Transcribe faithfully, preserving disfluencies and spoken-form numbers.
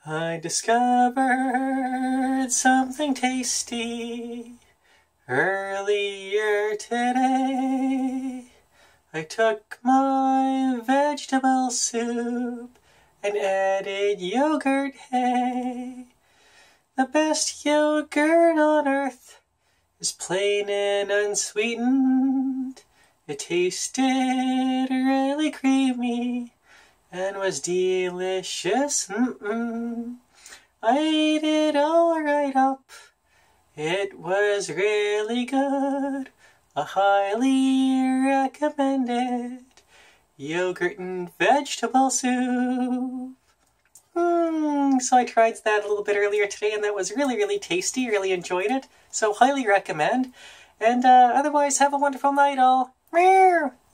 I discovered something tasty earlier today. I took my vegetable soup and added yogurt, hey. The best yogurt on earth is plain and unsweetened. It tasted really creamy and was delicious. Mm-mm. I ate it all right up. It was really good. I highly recommend it. Yogurt and vegetable soup. Mm, so I tried that a little bit earlier today, and that was really, really tasty. Really enjoyed it. So highly recommend. And uh, otherwise, have a wonderful night, all. Meow.